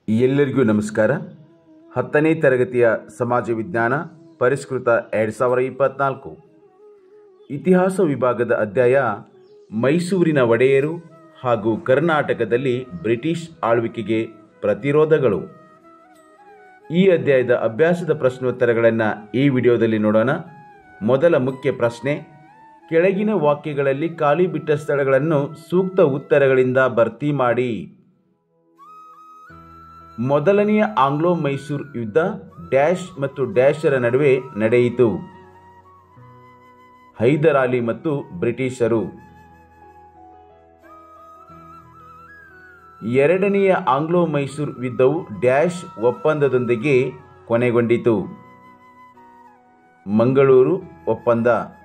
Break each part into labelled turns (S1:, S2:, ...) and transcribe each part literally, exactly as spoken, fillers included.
S1: ಎಲ್ಲರಿಗೂ ನಮಸ್ಕಾರ. ಹತ್ತನೇ ತರಗತಿಯ ಸಮಾಜ ವಿಜ್ಞಾನ ಪರಿಷ್ಕೃತ ಎರಡು ಸಾವಿರ ಇಪ್ಪತ್ತ್ನಾಲ್ಕು ಇತಿಹಾಸ ವಿಭಾಗದ ಅಧ್ಯಾಯ ಮೈಸೂರಿನ ಒಡೆಯರು ಹಾಗೂ ಕರ್ನಾಟಕದಲ್ಲಿ ಬ್ರಿಟಿಷ್ ಆಳ್ವಿಕೆಗೆ ಪ್ರತಿರೋಧಗಳು. ಈ ಅಧ್ಯಾಯದ ಅಭ್ಯಾಸದ ಪ್ರಶ್ನೋತ್ತರಗಳನ್ನು ಈ ವಿಡಿಯೋದಲ್ಲಿ ನೋಡೋಣ. ಮೊದಲ ಮುಖ್ಯ ಪ್ರಶ್ನೆ, ಕೆಳಗಿನ ವಾಕ್ಯಗಳಲ್ಲಿ ಖಾಲಿ ಬಿಟ್ಟ ಸ್ಥಳಗಳನ್ನು ಸೂಕ್ತ ಉತ್ತರಗಳಿಂದ ಭರ್ತಿ ಮಾಡಿ. ಮೊದಲನೆಯ ಆಂಗ್ಲೋ ಮೈಸೂರು ಯುದ್ಧ ಡ್ಯಾಶ್ ಮತ್ತು ಡ್ಯಾಶರ ನಡುವೆ ನಡೆಯಿತು. ಹೈದರಾಲಿ ಮತ್ತು ಬ್ರಿಟಿಷರು. ಎರಡನೆಯ ಆಂಗ್ಲೋ ಮೈಸೂರು ಯುದ್ಧವು ಡ್ಯಾಶ್ ಒಪ್ಪಂದದೊಂದಿಗೆ ಕೊನೆಗೊಂಡಿತು. ಮಂಗಳೂರು ಒಪ್ಪಂದ.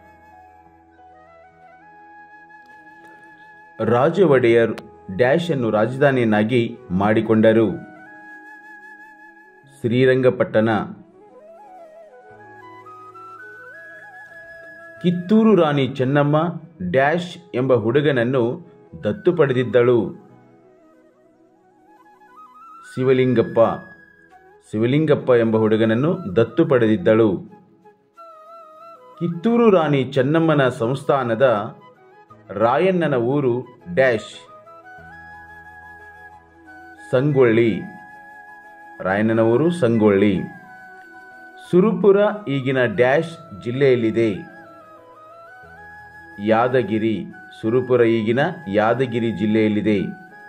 S1: ರಾಜ ಒಡೆಯರ್ ಡ್ಯಾಶ್ ಅನ್ನು ರಾಜಧಾನಿಯನ್ನಾಗಿ ಮಾಡಿಕೊಂಡರು. ಶ್ರೀರಂಗಪಟ್ಟಣ. ಕಿತ್ತೂರು ರಾಣಿ ಚೆನ್ನಮ್ಮ ಡ್ಯಾಶ್ ಎಂಬ ಹುಡುಗನನ್ನು ದತ್ತು ಪಡೆದಿದ್ದಳು. ಶಿವಲಿಂಗಪ್ಪ. ಶಿವಲಿಂಗಪ್ಪ ಎಂಬ ಹುಡುಗನನ್ನು ದತ್ತು ಪಡೆದಿದ್ದಳು. ಕಿತ್ತೂರು ರಾಣಿ ಚೆನ್ನಮ್ಮನ ಸಂಸ್ಥಾನದ ರಾಯಣ್ಣನ ಊರು ಡ್ಯಾಶ್. ಸಂಗೊಳ್ಳಿ. ರಾಯಣ್ಣನ ಊರು ಸಂಗೊಳ್ಳಿ. ಸುರಪುರ ಈಗಿನ ಡ್ಯಾಶ್ ಜಿಲ್ಲೆಯಲ್ಲಿದೆ. ಯಾದಗಿರಿ. ಸುರಪುರ ಈಗಿನ ಯಾದಗಿರಿ ಜಿಲ್ಲೆಯಲ್ಲಿದೆ.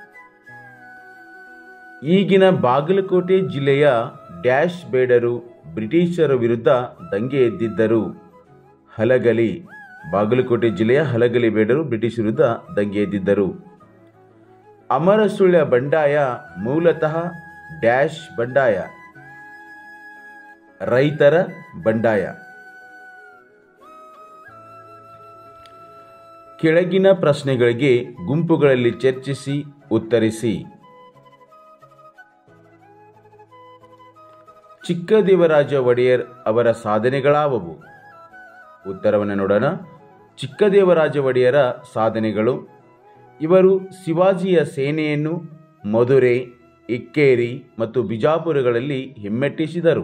S1: ಈಗಿನ ಬಾಗಲಕೋಟೆ ಜಿಲ್ಲೆಯ ಡ್ಯಾಶ್ ಬೇಡರು ಬ್ರಿಟಿಷರ ವಿರುದ್ಧ ದಂಗೆ ಎದ್ದಿದ್ದರು. ಹಲಗಲಿ. ಬಾಗಲಕೋಟೆ ಜಿಲ್ಲೆಯ ಹಲಗಲಿ ಬೇಡರು ಬ್ರಿಟಿಷ್ ವಿರುದ್ಧ ದಂಗೆ ಎದ್ದಿದ್ದರು. ಅಮರಸುಳ್ಯ ಬಂಡಾಯ ಮೂಲತಃ ಡ್ಯಾಶ್ ಬಂಡಾಯ. ರೈತರ ಬಂಡಾಯ. ಕೆಳಗಿನ ಪ್ರಶ್ನೆಗಳಿಗೆ ಗುಂಪುಗಳಲ್ಲಿ ಚರ್ಚಿಸಿ ಉತ್ತರಿಸಿ. ಚಿಕ್ಕದೇವರಾಜ ಒಡೆಯರ್ ಅವರ ಸಾಧನೆಗಳಾವವು? ಉತ್ತರವನ್ನು ನೋಡೋಣ. ಚಿಕ್ಕದೇವರಾಜ ಒಡೆಯರ ಸಾಧನೆಗಳು: ಇವರು ಶಿವಾಜಿಯ ಸೇನೆಯನ್ನು ಮಧುರೆ, ಇಕ್ಕೇರಿ ಮತ್ತು ಬಿಜಾಪುರಗಳಲ್ಲಿ ಹಿಮ್ಮೆಟ್ಟಿಸಿದರು.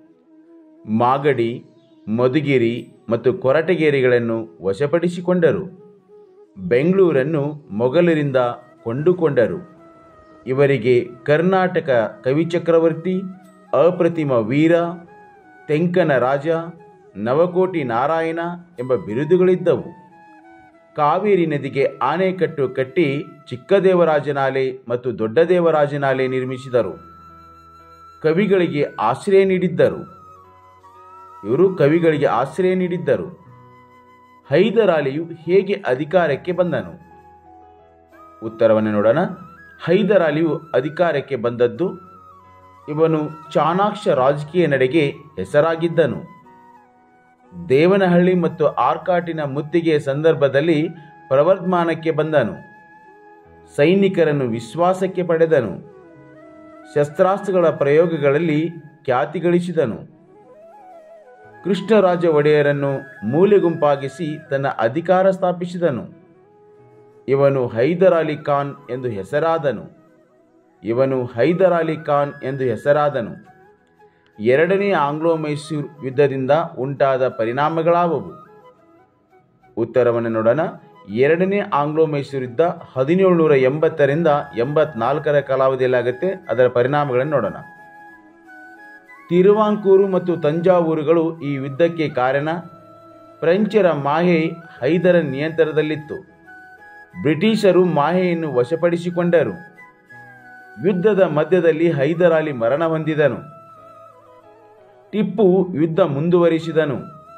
S1: ಮಾಗಡಿ, ಮಧುಗಿರಿ ಮತ್ತು ಕೊರಟಗೆರೆಗಳನ್ನು ವಶಪಡಿಸಿಕೊಂಡರು. ಬೆಂಗಳೂರನ್ನು ಮೊಘಲರಿಂದ ಕೊಂಡುಕೊಂಡರು. ಇವರಿಗೆ ಕರ್ನಾಟಕ ಕವಿಚಕ್ರವರ್ತಿ, ಅಪ್ರತಿಮ ವೀರ, ತೆಂಕನ ರಾಜ, ನವಕೋಟಿ ನಾರಾಯಣ ಎಂಬ ಬಿರುದುಗಳಿದ್ದವು. ಕಾವೇರಿ ನದಿಗೆ ಆಣೆಕಟ್ಟು ಕಟ್ಟಿ ಚಿಕ್ಕದೇವರಾಜನಾಲೆ ಮತ್ತು ದೊಡ್ಡದೇವರಾಜನಾಲೆ ನಿರ್ಮಿಸಿದರು. ಕವಿಗಳಿಗೆ ಆಶ್ರಯ ನೀಡಿದ್ದರು. ಇವರು ಕವಿಗಳಿಗೆ ಆಶ್ರಯ ನೀಡಿದ್ದರು. ಹೈದರಾಲಿಯು ಹೇಗೆ ಅಧಿಕಾರಕ್ಕೆ ಬಂದನು? ಉತ್ತರವನ್ನು ನೋಡೋಣ. ಹೈದರಾಲಿಯು ಅಧಿಕಾರಕ್ಕೆ ಬಂದದ್ದು, ಇವನು ಚಾಣಾಕ್ಷ ರಾಜಕೀಯ ನಡೆಗೆ ಹೆಸರಾಗಿದ್ದನು. ದೇವನಹಳ್ಳಿ ಮತ್ತು ಆರ್ಕಾಟಿನ ಮುತ್ತಿಗೆ ಸಂದರ್ಭದಲ್ಲಿ ಪ್ರವರ್ಧಮಾನಕ್ಕೆ ಬಂದನು. ಸೈನಿಕರನ್ನು ವಿಶ್ವಾಸಕ್ಕೆ ಪಡೆದನು. ಶಸ್ತ್ರಾಸ್ತ್ರಗಳ ಪ್ರಯೋಗಗಳಲ್ಲಿ ಖ್ಯಾತಿ ಗಳಿಸಿದನು. ಕೃಷ್ಣರಾಜ ಒಡೆಯರನ್ನು ಮೂಲೆ ಗುಂಪಾಗಿಸಿ ತನ್ನ ಅಧಿಕಾರ ಸ್ಥಾಪಿಸಿದನು. ಇವನು ಹೈದರಾಲಿ ಖಾನ್ ಎಂದು ಹೆಸರಾದನು. ಇವನು ಹೈದರಾಲಿ ಖಾನ್ ಎಂದು ಹೆಸರಾದನು. ಎರಡನೇ ಆಂಗ್ಲೋ ಮೈಸೂರು ಯುದ್ಧದಿಂದ ಉಂಟಾದ ಪರಿಣಾಮಗಳಾವವು? ಉತ್ತರವನ್ನು ನೋಡೋಣ. ಎರಡನೇ ಆಂಗ್ಲೋ ಮೈಸೂರು ಯುದ್ಧ ಹದಿನೇಳುನೂರ ಎಂಬತ್ತರಿಂದ ಎಂಬತ್ನಾಲ್ಕರ ಕಾಲಾವಧಿಯಲ್ಲಾಗುತ್ತೆ. ಅದರ ಪರಿಣಾಮಗಳನ್ನು ನೋಡೋಣ. ತಿರುವಾಂಕೂರು ಮತ್ತು ತಂಜಾವೂರುಗಳು ಈ ಯುದ್ಧಕ್ಕೆ ಕಾರಣ. ಫ್ರೆಂಚರ ಮಾಹೆ ಹೈದರ ನಿಯಂತ್ರಣದಲ್ಲಿತ್ತು. ಬ್ರಿಟಿಷರು ಮಾಹೆಯನ್ನು ವಶಪಡಿಸಿಕೊಂಡರು. ಯುದ್ಧದ ಮಧ್ಯದಲ್ಲಿ ಹೈದರಾಲಿ ಮರಣ ಹೊಂದಿದನು. ಟಿಪ್ಪು ಯುದ್ಧ ಮುಂದುವರಿಸಿದನು.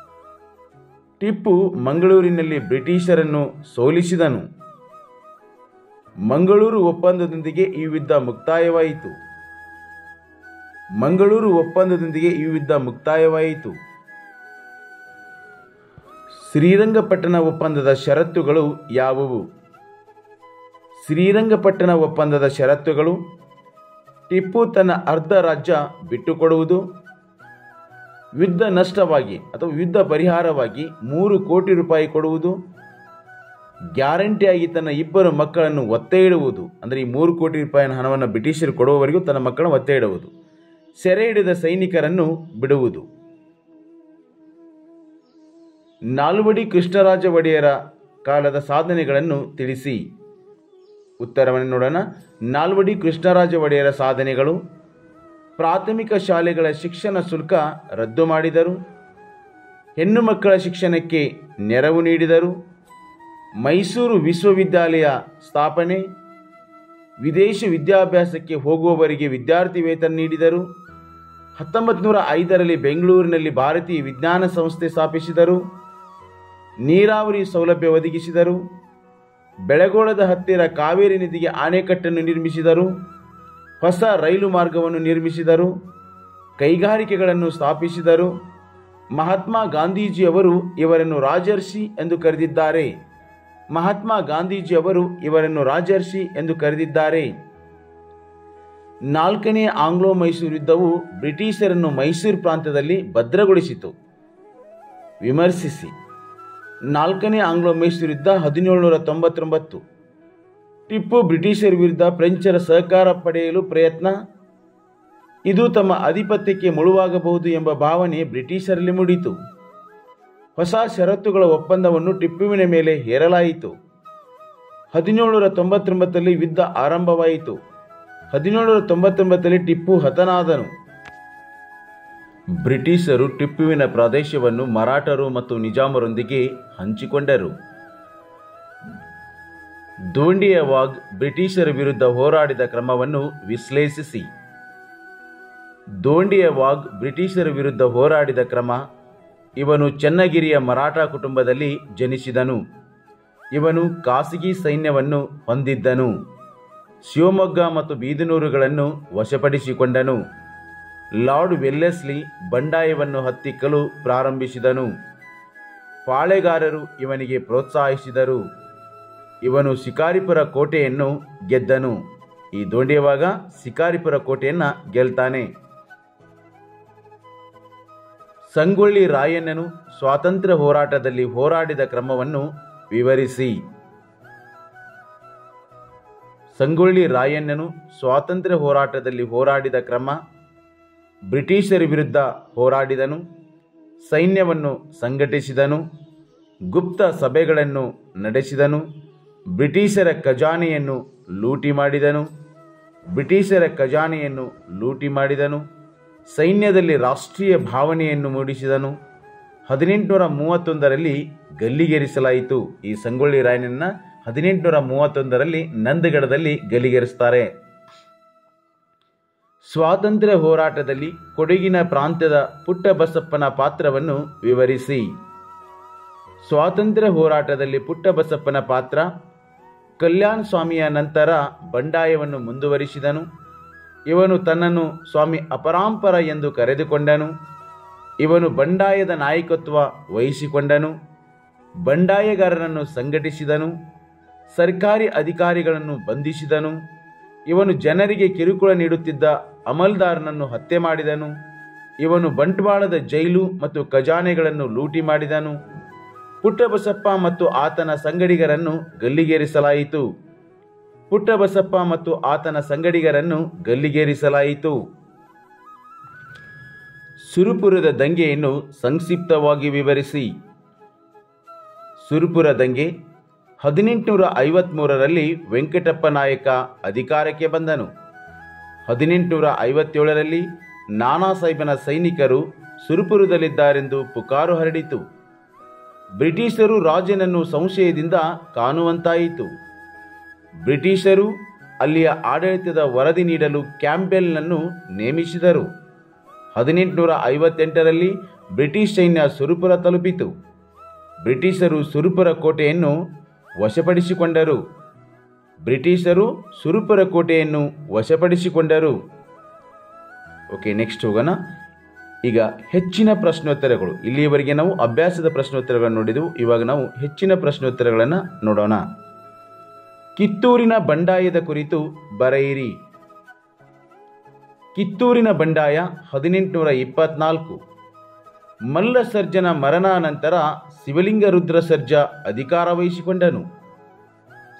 S1: ಟಿಪ್ಪು ಮಂಗಳೂರಿನಲ್ಲಿ ಬ್ರಿಟಿಷರನ್ನು ಸೋಲಿಸಿದನು. ಮಂಗಳೂರು ಒಪ್ಪಂದದೊಂದಿಗೆ ಈ ಯುದ್ಧ ಮುಕ್ತಾಯವಾಯಿತು. ಮಂಗಳೂರು ಒಪ್ಪಂದದೊಂದಿಗೆ ಈ ಯುದ್ಧ ಮುಕ್ತಾಯವಾಯಿತು. ಶ್ರೀರಂಗಪಟ್ಟಣ ಒಪ್ಪಂದದ ಷರತ್ತುಗಳು ಯಾವುವು? ಶ್ರೀರಂಗಪಟ್ಟಣ ಒಪ್ಪಂದದ ಷರತ್ತುಗಳು: ಟಿಪ್ಪು ತನ್ನ ಅರ್ಧ ರಾಜ್ಯ ಬಿಟ್ಟುಕೊಡುವುದು, ಯುದ್ಧ ನಷ್ಟವಾಗಿ ಅಥವಾ ಯುದ್ಧ ಪರಿಹಾರವಾಗಿ ಮೂರು ಕೋಟಿ ರೂಪಾಯಿ ಕೊಡುವುದು, ಗ್ಯಾರಂಟಿಯಾಗಿ ತನ್ನ ಇಬ್ಬರು ಮಕ್ಕಳನ್ನು ಒತ್ತೆ ಇಡುವುದು, ಅಂದರೆ ಈ ಮೂರು ಕೋಟಿ ರೂಪಾಯಿನ ಹಣವನ್ನು ಬ್ರಿಟಿಷರು ಕೊಡುವವರೆಗೂ ತನ್ನ ಮಕ್ಕಳನ್ನು ಒತ್ತೆ ಇಡುವುದು, ಸೆರೆ ಹಿಡಿದ ಸೈನಿಕರನ್ನು ಬಿಡುವುದು. ನಾಲ್ವಡಿ ಕೃಷ್ಣರಾಜ ಒಡೆಯರ ಕಾಲದ ಸಾಧನೆಗಳನ್ನು ತಿಳಿಸಿ. ಉತ್ತರವನ್ನು ನೋಡೋಣ. ನಾಲ್ವಡಿ ಕೃಷ್ಣರಾಜ ಒಡೆಯರ ಸಾಧನೆಗಳು: ಪ್ರಾಥಮಿಕ ಶಾಲೆಗಳ ಶಿಕ್ಷಣ ಶುಲ್ಕ ರದ್ದು ಮಾಡಿದರು, ಹೆಣ್ಣು ಮಕ್ಕಳ ಶಿಕ್ಷಣಕ್ಕೆ ನೆರವು ನೀಡಿದರು, ಮೈಸೂರು ವಿಶ್ವವಿದ್ಯಾಲಯ ಸ್ಥಾಪನೆ, ವಿದೇಶ ವಿದ್ಯಾಭ್ಯಾಸಕ್ಕೆ ಹೋಗುವವರಿಗೆ ವಿದ್ಯಾರ್ಥಿ ವೇತನ ನೀಡಿದರು, ಹತ್ತೊಂಬತ್ತು ನೂರ ಐದರಲ್ಲಿ ಬೆಂಗಳೂರಿನಲ್ಲಿ ಭಾರತೀಯ ವಿಜ್ಞಾನ ಸಂಸ್ಥೆ ಸ್ಥಾಪಿಸಿದರು, ನೀರಾವರಿ ಸೌಲಭ್ಯ ಒದಗಿಸಿದರು, ಬೆಳಗೋಳದ ಹತ್ತಿರ ಕಾವೇರಿ ನದಿಗೆ ಅಣೆಕಟ್ಟನ್ನು ನಿರ್ಮಿಸಿದರು, ಹೊಸ ರೈಲು ಮಾರ್ಗವನ್ನು ನಿರ್ಮಿಸಿದರು, ಕೈಗಾರಿಕೆಗಳನ್ನು ಸ್ಥಾಪಿಸಿದರು. ಮಹಾತ್ಮ ಗಾಂಧೀಜಿಯವರು ಇವರನ್ನು ರಾಜರ್ಷಿ ಎಂದು ಕರೆದಿದ್ದಾರೆ. ಮಹಾತ್ಮ ಗಾಂಧೀಜಿಯವರು ಇವರನ್ನು ರಾಜರ್ಷಿ ಎಂದು ಕರೆದಿದ್ದಾರೆ. ನಾಲ್ಕನೇ ಆಂಗ್ಲೋ ಮೈಸೂರು ಯುದ್ಧವು ಬ್ರಿಟಿಷರನ್ನು ಮೈಸೂರು ಪ್ರಾಂತ್ಯದಲ್ಲಿ ಭದ್ರಗೊಳಿಸಿತು. ವಿಮರ್ಶಿಸಿ. ನಾಲ್ಕನೇ ಆಂಗ್ಲೋ ಮೈಸೂರು ಯುದ್ಧ ಹದಿನೇಳುನೂರ ತೊಂಬತ್ತೊಂಬತ್ತು. ಟಿಪ್ಪು ಬ್ರಿಟಿಷರ ವಿರುದ್ಧ ಫ್ರೆಂಚರ ಸಹಕಾರ ಪಡೆಯಲು ಪ್ರಯತ್ನ. ಇದು ತಮ್ಮ ಆಧಿಪತ್ಯಕ್ಕೆ ಮುಳುವಾಗಬಹುದು ಎಂಬ ಭಾವನೆ ಬ್ರಿಟಿಷರಲ್ಲಿ ಮೂಡಿತು. ಹೊಸ ಷರತ್ತುಗಳ ಒಪ್ಪಂದವನ್ನು ಟಿಪ್ಪುವಿನ ಮೇಲೆ ಹೇರಲಾಯಿತು. ಹದಿನೇಳುನೂರ ತೊಂಬತ್ತೊಂಬತ್ತರಲ್ಲಿ ಯುದ್ಧ ಆರಂಭವಾಯಿತು. ಹದಿನೇಳುನೂರ ತೊಂಬತ್ತೊಂಬತ್ತರಲ್ಲಿ ಟಿಪ್ಪು ಹತನಾದನು. ಬ್ರಿಟಿಷರು ಟಿಪ್ಪುವಿನ ಪ್ರದೇಶವನ್ನು ಮರಾಠರು ಮತ್ತು ನಿಜಾಮರೊಂದಿಗೆ ಹಂಚಿಕೊಂಡರು. ದೋಂಡಿಯ ವಾಗ್ ಬ್ರಿಟಿಷರ ವಿರುದ್ಧ ಹೋರಾಡಿದ ಕ್ರಮವನ್ನು ವಿಶ್ಲೇಷಿಸಿ. ದೋಂಡಿಯ ವಾಗ್ ಬ್ರಿಟಿಷರ ವಿರುದ್ಧ ಹೋರಾಡಿದ ಕ್ರಮ: ಇವನು ಚೆನ್ನಗಿರಿಯ ಮರಾಠ ಕುಟುಂಬದಲ್ಲಿ ಜನಿಸಿದನು. ಇವನು ಖಾಸಗಿ ಸೈನ್ಯವನ್ನು ಹೊಂದಿದ್ದನು. ಶಿವಮೊಗ್ಗ ಮತ್ತು ಬೀದನೂರುಗಳನ್ನು ವಶಪಡಿಸಿಕೊಂಡನು. ಲಾರ್ಡ್ ವೆಲ್ಲೆಸ್ಲಿ ಬಂಡಾಯವನ್ನು ಹತ್ತಿಕ್ಕಲು ಪ್ರಾರಂಭಿಸಿದನು. ಪಾಳೆಗಾರರು ಇವನಿಗೆ ಪ್ರೋತ್ಸಾಹಿಸಿದರು. ಇವನು ಶಿಕಾರಿಪುರ ಕೋಟೆಯನ್ನು ಗೆದ್ದನು. ಈ ದೋಂಡಿಯವಾಗ ಶಿಕಾರಿಪುರ ಕೋಟೆಯನ್ನು ಗೆಲ್ತಾನೆ. ಸಂಗೊಳ್ಳಿ ರಾಯಣ್ಣನು ಸ್ವಾತಂತ್ರ್ಯ ಹೋರಾಟದಲ್ಲಿ ಹೋರಾಡಿದ ಕ್ರಮವನ್ನು ವಿವರಿಸಿ. ಸಂಗೊಳ್ಳಿ ರಾಯಣ್ಣನು ಸ್ವಾತಂತ್ರ್ಯ ಹೋರಾಟದಲ್ಲಿ ಹೋರಾಡಿದ ಕ್ರಮ: ಬ್ರಿಟಿಷರ ವಿರುದ್ಧ ಹೋರಾಡಿದನು, ಸೈನ್ಯವನ್ನು ಸಂಘಟಿಸಿದನು, ಗುಪ್ತ ಸಭೆಗಳನ್ನು ನಡೆಸಿದನು, ಬ್ರಿಟಿಷರ ಖಜಾನೆಯನ್ನು ಲೂಟಿ ಮಾಡಿದನು ಬ್ರಿಟಿಷರ ಖಜಾನೆಯನ್ನು ಲೂಟಿ ಮಾಡಿದನು ಸೈನ್ಯದಲ್ಲಿ ರಾಷ್ಟ್ರೀಯ ಭಾವನೆಯನ್ನು ಮೂಡಿಸಿದನು. ಹದಿನೆಂಟುನೂರ ಮೂವತ್ತೊಂದರಲ್ಲಿ ಗಲ್ಲಿಗೇರಿಸಲಾಯಿತು. ಈ ಸಂಗೊಳ್ಳಿ ರಾಯಣ್ಣನ ಹದಿನೆಂಟುನೂರ ಮೂವತ್ತೊಂದರಲ್ಲಿ ನಂದಗಡದಲ್ಲಿ ಗಲ್ಲಿಗೇರಿಸ್ತಾರೆ. ಸ್ವಾತಂತ್ರ್ಯ ಹೋರಾಟದಲ್ಲಿ ಕೊಡಗಿನ ಪ್ರಾಂತ್ಯದ ಪುಟ್ಟಬಸಪ್ಪನ ಪಾತ್ರವನ್ನು ವಿವರಿಸಿ. ಸ್ವಾತಂತ್ರ್ಯ ಹೋರಾಟದಲ್ಲಿ ಪುಟ್ಟಬಸಪ್ಪನ ಪಾತ್ರ: ಕಲ್ಯಾಣ ಸ್ವಾಮಿಯ ನಂತರ ಬಂಡಾಯವನ್ನು ಮುಂದುವರಿಸಿದನು. ಇವನು ತನ್ನನ್ನು ಸ್ವಾಮಿ ಅಪರಾಂಪರ ಎಂದು ಕರೆದುಕೊಂಡನು. ಇವನು ಬಂಡಾಯದ ನಾಯಕತ್ವ ವಹಿಸಿಕೊಂಡನು. ಬಂಡಾಯಗಾರರನ್ನು ಸಂಘಟಿಸಿದನು. ಸರ್ಕಾರಿ ಅಧಿಕಾರಿಗಳನ್ನು ಬಂಧಿಸಿದನು. ಇವನು ಜನರಿಗೆ ಕಿರುಕುಳ ನೀಡುತ್ತಿದ್ದ ಅಮಲ್ದಾರನನ್ನು ಹತ್ಯೆ ಮಾಡಿದನು. ಇವನು ಬಂಟ್ವಾಳದ ಜೈಲು ಮತ್ತು ಖಜಾನೆಗಳನ್ನು ಲೂಟಿ ಮಾಡಿದನು. ಪುಟ್ಟಬಸಪ್ಪ ಮತ್ತು ಆತನ ಸಂಗಡಿಗರನ್ನು ಗಲ್ಲಿಗೇರಿಸಲಾಯಿತು. ಪುಟ್ಟಬಸಪ್ಪ ಮತ್ತು ಆತನ ಸಂಗಡಿಗರನ್ನು ಗಲ್ಲಿಗೇರಿಸಲಾಯಿತು. ಸುರಪುರದ ದಂಗೆಯನ್ನು ಸಂಕ್ಷಿಪ್ತವಾಗಿ ವಿವರಿಸಿ. ಸುರಪುರ ದಂಗೆ: ಹದಿನೆಂಟುನೂರ ಐವತ್ಮೂರರಲ್ಲಿ ವೆಂಕಟಪ್ಪ ನಾಯಕ ಅಧಿಕಾರಕ್ಕೆ ಬಂದನು. ಹದಿನೆಂಟುನೂರ ಐವತ್ತೇಳರಲ್ಲಿ ನಾನಾ ಸಾಹೇಬನ ಸೈನಿಕರು ಸುರಪುರದಲ್ಲಿದ್ದಾರೆಂದು ಪುಕಾರು ಹರಡಿತು. ಬ್ರಿಟಿಷರು ರಾಜನನ್ನು ಸಂಶಯದಿಂದ ಕಾಣುವಂತಾಯಿತು. ಬ್ರಿಟಿಷರು ಅಲ್ಲಿಯ ಆಡಳಿತದ ವರದಿ ನೀಡಲು ಕ್ಯಾಂಪೆಲ್ನನ್ನು ನೇಮಿಸಿದರು. ಹದಿನೆಂಟುನೂರ ಐವತ್ತೆಂಟರಲ್ಲಿ ಬ್ರಿಟಿಷ್ ಸೈನ್ಯ ಸುರಪುರ ತಲುಪಿತು. ಬ್ರಿಟಿಷರು ಸುರಪುರ ಕೋಟೆಯನ್ನು ವಶಪಡಿಸಿಕೊಂಡರು. ಬ್ರಿಟಿಷರು ಸುರಪುರ ಕೋಟೆಯನ್ನು ವಶಪಡಿಸಿಕೊಂಡರು. ಓಕೆ, ನೆಕ್ಸ್ಟ್ ಹೋಗೋಣ. ಈಗ ಹೆಚ್ಚಿನ ಪ್ರಶ್ನೋತ್ತರಗಳು. ಇಲ್ಲಿಯವರೆಗೆ ನಾವು ಅಭ್ಯಾಸದ ಪ್ರಶ್ನೋತ್ತರಗಳನ್ನು ನೋಡಿದೆವು. ಇವಾಗ ನಾವು ಹೆಚ್ಚಿನ ಪ್ರಶ್ನೋತ್ತರಗಳನ್ನು ನೋಡೋಣ. ಕಿತ್ತೂರಿನ ಬಂಡಾಯದ ಕುರಿತು ಬರೆಯಿರಿ. ಕಿತ್ತೂರಿನ ಬಂಡಾಯ ಹದಿನೆಂಟುನೂರ ಇಪ್ಪತ್ನಾಲ್ಕು. ಮಲ್ಲ ಸರ್ಜನ ಮರಣಾನಂತರ ಶಿವಲಿಂಗ ರುದ್ರ ಸರ್ಜ ಅಧಿಕಾರ ವಹಿಸಿಕೊಂಡನು.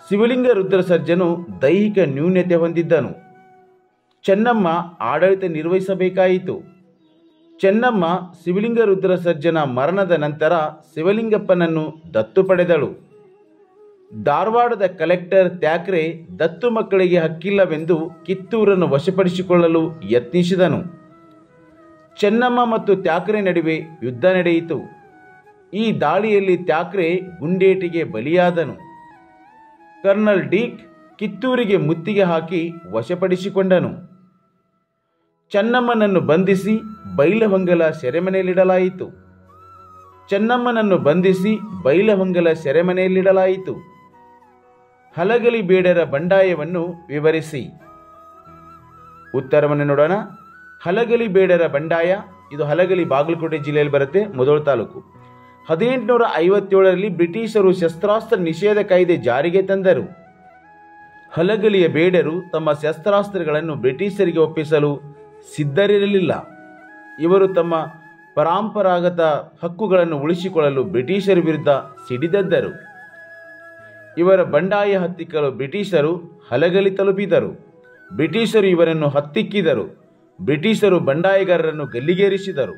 S1: ಶಿವಲಿಂಗ ರುದ್ರ ಸರ್ಜನು ದೈಹಿಕ ನ್ಯೂನ್ಯತೆ ಹೊಂದಿದ್ದನು. ಚೆನ್ನಮ್ಮ ಆಡಳಿತ ನಿರ್ವಹಿಸಬೇಕಾಯಿತು. ಚೆನ್ನಮ್ಮ ಶಿವಲಿಂಗ ರುದ್ರ ಸರ್ಜನ ಮರಣದ ನಂತರ ಶಿವಲಿಂಗಪ್ಪನನ್ನು ದತ್ತು ಪಡೆದಳು. ಧಾರವಾಡದ ಕಲೆಕ್ಟರ್ ತ್ಯಾಕ್ರೆ ದತ್ತು ಮಕ್ಕಳಿಗೆ ಹಕ್ಕಿಲ್ಲವೆಂದು ಕಿತ್ತೂರನ್ನು ವಶಪಡಿಸಿಕೊಳ್ಳಲು ಯತ್ನಿಸಿದನು. ಚೆನ್ನಮ್ಮ ಮತ್ತು ತ್ಯಾಕ್ರೆ ನಡುವೆ ಯುದ್ಧ ನಡೆಯಿತು. ಈ ದಾಳಿಯಲ್ಲಿ ತ್ಯಾಕ್ರೆ ಗುಂಡೇಟಿಗೆ ಬಲಿಯಾದನು. ಕರ್ನಲ್ ಡೀಕ್ ಕಿತ್ತೂರಿಗೆ ಮುತ್ತಿಗೆ ಹಾಕಿ ವಶಪಡಿಸಿಕೊಂಡನು. ಚೆನ್ನಮ್ಮನನ್ನು ಬಂಧಿಸಿ ಬೈಲಹೊಂಗಲ ಸೆರೆಮನೆಯಲ್ಲಿಡಲಾಯಿತು. ಚೆನ್ನಮ್ಮನನ್ನು ಬಂಧಿಸಿ ಬೈಲಹೊಂಗಲ ಸೆರೆಮನೆಯಲ್ಲಿಡಲಾಯಿತು. ಹಲಗಲಿ ಬೇಡರ ಬಂಡಾಯವನ್ನು ವಿವರಿಸಿ. ಉತ್ತರವನ್ನು ನೋಡೋಣ. ಹಲಗಲಿ ಬೇಡರ ಬಂಡಾಯ ಇದು ಹಲಗಲಿ ಬಾಗಲಕೋಟೆ ಜಿಲ್ಲೆಯಲ್ಲಿ ಬರುತ್ತೆ, ಮುಧೋಳ ತಾಲೂಕು. ಹದಿನೆಂಟುನೂರ ಐವತ್ತೇಳರಲ್ಲಿ ಬ್ರಿಟಿಷರು ಶಸ್ತ್ರಾಸ್ತ್ರ ನಿಷೇಧ ಕಾಯ್ದೆ ಜಾರಿಗೆ ತಂದರು. ಹಲಗಲಿಯ ಬೇಡರು ತಮ್ಮ ಶಸ್ತ್ರಾಸ್ತ್ರಗಳನ್ನು ಬ್ರಿಟಿಷರಿಗೆ ಒಪ್ಪಿಸಲು ಸಿದ್ಧರಿರಲಿಲ್ಲ. ಇವರು ತಮ್ಮ ಪರಂಪರಾಗತ ಹಕ್ಕುಗಳನ್ನು ಉಳಿಸಿಕೊಳ್ಳಲು ಬ್ರಿಟಿಷರ ವಿರುದ್ಧ ಸಿಡಿದೆದ್ದರು. ಇವರ ಬಂಡಾಯ ಹತ್ತಿಕ್ಕಲು ಬ್ರಿಟಿಷರು ಹಲಗಲಿ ತಲುಪಿದರು. ಬ್ರಿಟಿಷರು ಇವರನ್ನು ಹತ್ತಿಕ್ಕಿದರು. ಬ್ರಿಟಿಷರು ಬಂಡಾಯಗಾರರನ್ನು ಗಲ್ಲಿಗೇರಿಸಿದರು.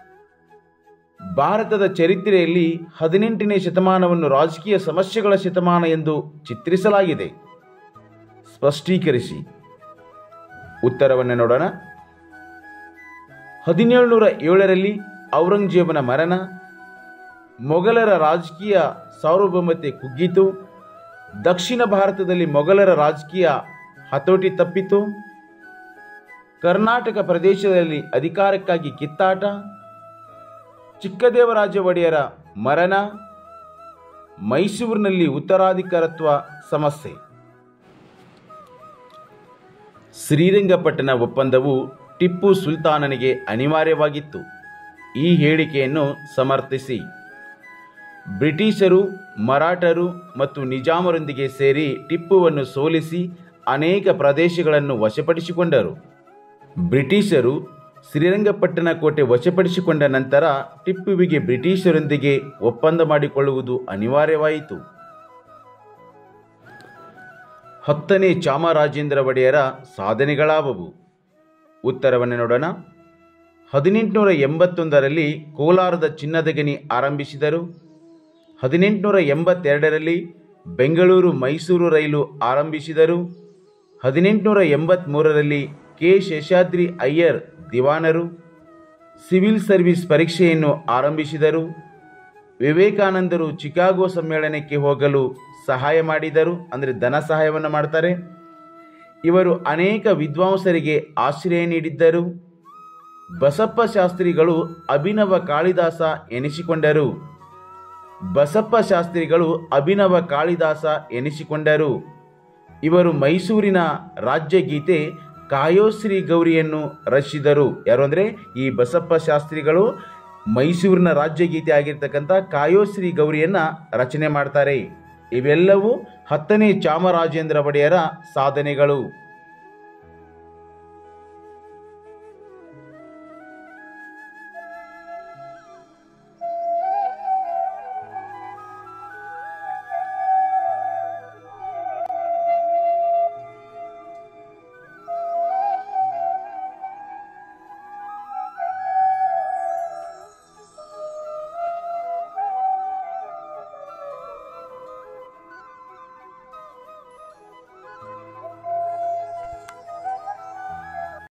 S1: ಭಾರತದ ಚರಿತ್ರೆಯಲ್ಲಿ ಹದಿನೆಂಟನೇ ಶತಮಾನವನ್ನು ರಾಜಕೀಯ ಸಮಸ್ಯೆಗಳ ಶತಮಾನ ಎಂದು ಚಿತ್ರಿಸಲಾಗಿದೆ. ಸ್ಪಷ್ಟೀಕರಿಸಿ. ಉತ್ತರವನ್ನು ನೋಡೋಣ. ಹದಿನೇಳುನೂರ ಏಳರಲ್ಲಿ ಔರಂಗಜೇಬನ ಮರಣ, ಮೊಘಲರ ರಾಜಕೀಯ ಸಾರ್ವಭೌಮತೆ ಕುಗ್ಗಿತು, ದಕ್ಷಿಣ ಭಾರತದಲ್ಲಿ ಮೊಘಲರ ರಾಜಕೀಯ ಹತೋಟಿ ತಪ್ಪಿತು, ಕರ್ನಾಟಕ ಪ್ರದೇಶದಲ್ಲಿ ಅಧಿಕಾರಕ್ಕಾಗಿ ಕಿತ್ತಾಟ, ಚಿಕ್ಕದೇವರಾಜ ಒಡೆಯರ ಮರಣ, ಮೈಸೂರಿನಲ್ಲಿ ಉತ್ತರಾಧಿಕಾರತ್ವ ಸಮಸ್ಯೆ. ಶ್ರೀರಂಗಪಟ್ಟಣ ಒಪ್ಪಂದವು ಟಿಪ್ಪು ಸುಲ್ತಾನನಿಗೆ ಅನಿವಾರ್ಯವಾಗಿತ್ತು. ಈ ಹೇಳಿಕೆಯನ್ನು ಸಮರ್ಥಿಸಿ. ಬ್ರಿಟಿಷರು ಮರಾಠರು ಮತ್ತು ನಿಜಾಮರೊಂದಿಗೆ ಸೇರಿ ಟಿಪ್ಪುವನ್ನು ಸೋಲಿಸಿ ಅನೇಕ ಪ್ರದೇಶಗಳನ್ನು ವಶಪಡಿಸಿಕೊಂಡರು. ಬ್ರಿಟಿಷರು ಶ್ರೀರಂಗಪಟ್ಟಣ ಕೋಟೆ ವಶಪಡಿಸಿಕೊಂಡ ನಂತರ ಟಿಪ್ಪುವಿಗೆ ಬ್ರಿಟಿಷರೊಂದಿಗೆ ಒಪ್ಪಂದ ಮಾಡಿಕೊಳ್ಳುವುದು ಅನಿವಾರ್ಯವಾಯಿತು. ಹತ್ತನೇ ಚಾಮರಾಜೇಂದ್ರ ಒಡೆಯರ ಸಾಧನೆಗಳಾವವು? ಉತ್ತರವನ್ನು ನೋಡೋಣ. ಹದಿನೆಂಟುನೂರ ಎಂಬತ್ತೊಂದರಲ್ಲಿ ಕೋಲಾರದ ಚಿನ್ನದ ಗಣಿ ಆರಂಭಿಸಿದರು. ಹದಿನೆಂಟುನೂರ ಎಂಬತ್ತೆರಡರಲ್ಲಿ ಬೆಂಗಳೂರು ಮೈಸೂರು ರೈಲು ಆರಂಭಿಸಿದರು. ಹದಿನೆಂಟುನೂರ ಎಂಬತ್ತ್ಮೂರರಲ್ಲಿ ಕೆ ಶೇಷಾದ್ರಿ ಅಯ್ಯರ್ ದಿವಾನರು ಸಿವಿಲ್ ಸರ್ವಿಸ್ ಪರೀಕ್ಷೆಯನ್ನು ಆರಂಭಿಸಿದರು. ವಿವೇಕಾನಂದರು ಚಿಕಾಗೋ ಸಮ್ಮೇಳನಕ್ಕೆ ಹೋಗಲು ಸಹಾಯ ಮಾಡಿದರು, ಅಂದರೆ ಧನ ಸಹಾಯವನ್ನು ಮಾಡ್ತಾರೆ. ಇವರು ಅನೇಕ ವಿದ್ವಾಂಸರಿಗೆ ಆಶ್ರಯ ನೀಡಿದ್ದರು. ಬಸಪ್ಪ ಶಾಸ್ತ್ರಿಗಳು ಅಭಿನವ ಕಾಳಿದಾಸ ಎನಿಸಿಕೊಂಡರು. ಬಸಪ್ಪ ಶಾಸ್ತ್ರಿಗಳು ಅಭಿನವ ಕಾಳಿದಾಸ ಎನಿಸಿಕೊಂಡರು. ಇವರು ಮೈಸೂರಿನ ರಾಜ್ಯಗೀತೆ ಕಾಯೋಶ್ರೀ ಗೌರಿಯನ್ನು ರಚಿಸಿದರು. ಯಾರು ಅಂದರೆ ಈ ಬಸಪ್ಪ ಶಾಸ್ತ್ರಿಗಳು ಮೈಸೂರಿನ ರಾಜ್ಯಗೀತೆ ಆಗಿರ್ತಕ್ಕಂಥ ಕಾಯೋಶ್ರೀ ಗೌರಿಯನ್ನು ರಚನೆ ಮಾಡ್ತಾರೆ. ಇವೆಲ್ಲವೂ ಹತ್ತನೇ ಚಾಮರಾಜೇಂದ್ರ ಒಡೆಯರ ಸಾಧನೆಗಳು.